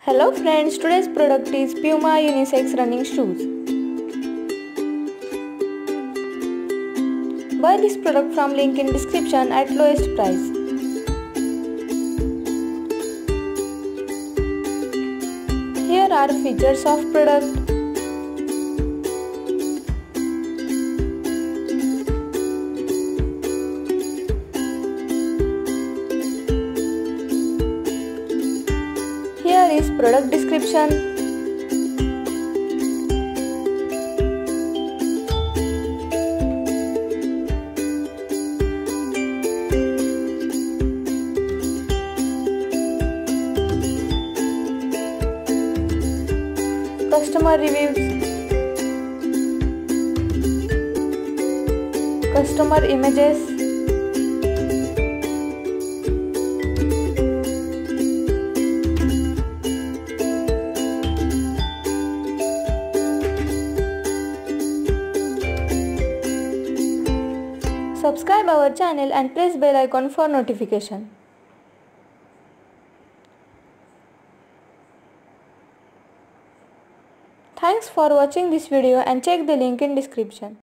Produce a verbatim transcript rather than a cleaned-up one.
Hello friends, today's product is Puma unisex running shoes. Buy this product from link in description at lowest price. Here are features of product. Here is product description. Customer reviews. Customer images. Subscribe our channel and press bell icon for notification. Thanks for watching this video and check the link in description.